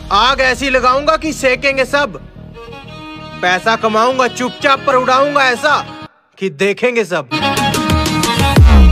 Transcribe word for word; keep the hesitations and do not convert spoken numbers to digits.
आग ऐसी लगाऊंगा कि सेकेंगे सब। पैसा कमाऊंगा चुपचाप पर उड़ाऊंगा ऐसा कि देखेंगे सब।